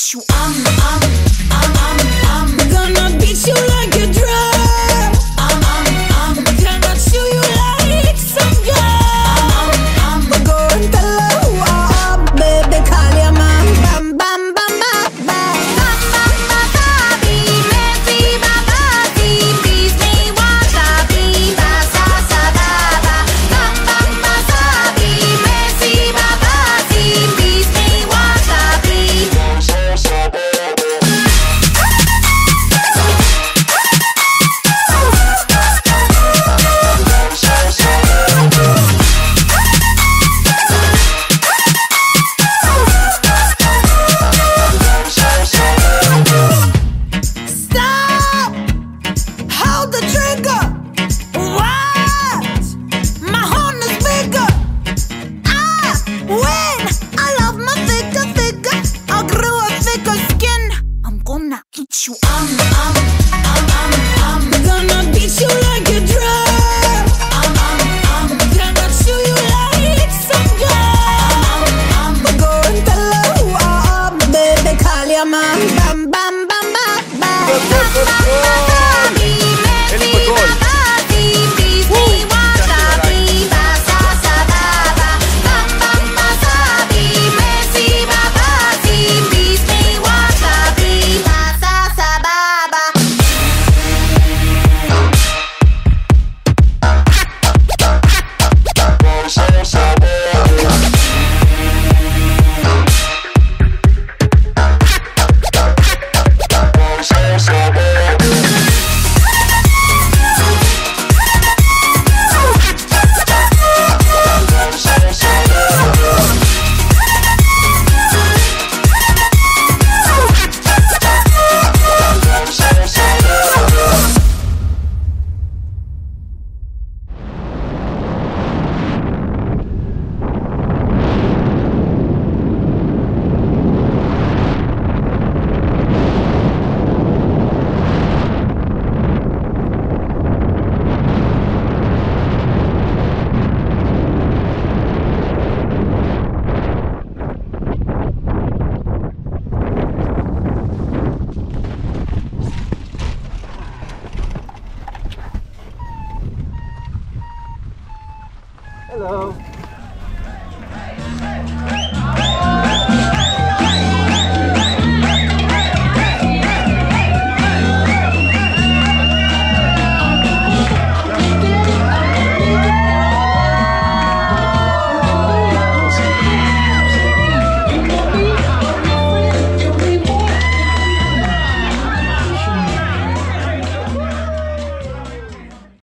hit you. I'm gonna beat you like a drum. Gonna chew you like some gum. Go and tell her who I am, baby, call your mom. Bam, bam, bam, bam, bam. You. I'm gonna beat you like a drum. Gonna chew you like some gum. Go and tell her who I am, baby, call your mom. Bam, bam, bam, bam, bam. Hello.